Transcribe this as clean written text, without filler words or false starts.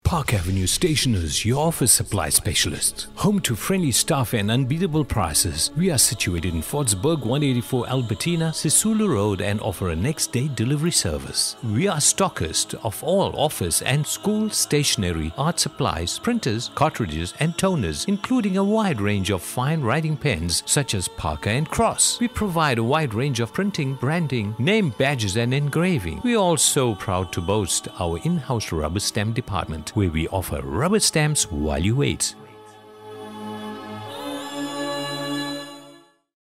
Park Avenue Stationers, your office supply specialist. Home to friendly staff and unbeatable prices. We are situated in Fordsburg 184 Albertina, Sisulu Road and offer a next day delivery service. We are stockists of all office and school stationery, art supplies, printers, cartridges and toners, including a wide range of fine writing pens such as Parker and Cross. We provide a wide range of printing, branding, name badges and engraving. We are also proud to boast our in-house rubber stamp department, where we offer rubber stamps while you wait.